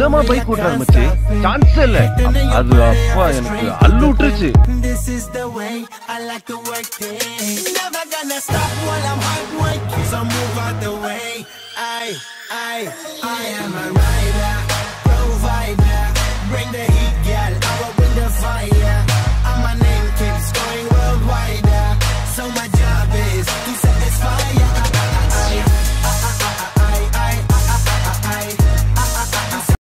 என்னமா பைக் ஓட்டுறாரு மச்சி, சான்ஸ் இல்ல. அது அப்பா எனக்கு அள்ளு விட்டுருச்சு. This is the way I like to work things. Never gonna stop while I'm hard working. So move out the way. I am a rider.